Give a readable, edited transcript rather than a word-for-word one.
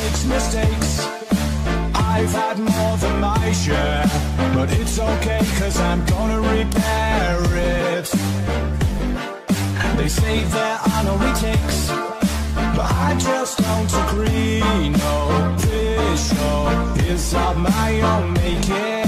makes mistakes. I've had more than my share, but it's okay, cause I'm gonna repair it. They say there are no retakes, but I just don't agree. No, this show is of my own making.